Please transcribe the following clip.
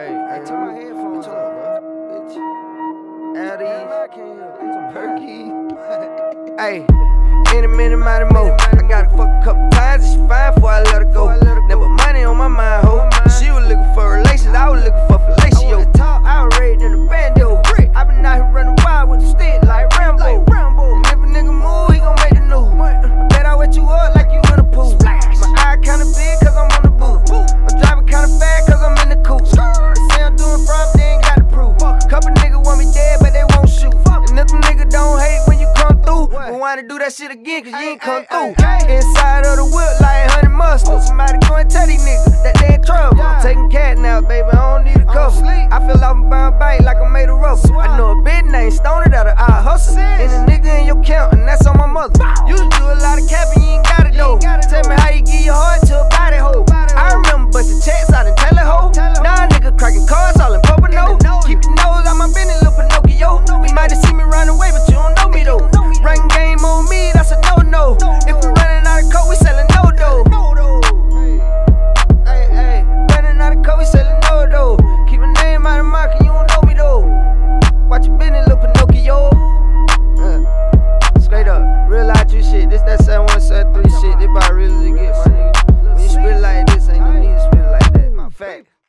Hey, turn my headphones on, bro. Bitch. Addies. I can't hear. Some perky. Hey, any minute, mighty mo. I got her fuck a couple times and she fine before I let her go. Never money on my mind, ho. She was looking for relations, I was looking for fellatio. I was raised in the bando. I been out here running wild with the stick like Rambo. And if a nigga move, he gon' make the news. I bet I wet you up like you in a pool. My eye kinda big cause I'm on the boot. I'm driving kinda fast cause I'm in the coupe. They say I'm doing fraud, but they ain't got the proof. Couple niggas want me dead, but they won't shoot. And if them niggas don't hate when you come through, but wanna do that shit again cause you ain't come through. Inside of the whip like honey mustard. Somebody go and tell these niggas that they in trouble. Taking cat now, baby, I don't need a cover. I feel off and bound bite like I'm made of rubber. I know a bitch named Stoner that'll out hustle. And a nigga in your count, and that's on my mother. You do a lot of capping, you ain't got it though. Tell me how you give your heart to a body hole. I remember busting checks out in Teleho. Now a nigga cracking cars all in Pocono. Keep your nose out my business, little Pinocchio. You might have seen me run away, but you don't know me though. Running game on me, that's a no-no. If we running out of coke, we selling no-dough. Hey, running out of coke, we selling no-dough. Keep my name out of market, you don't know me though. Watch your business, little Pinocchio. Straight up, real life true shit. This that 7-1-7-3 shit. This about real as it get, my nigga. When you spit like this, ain't no need to spit like that. My fact.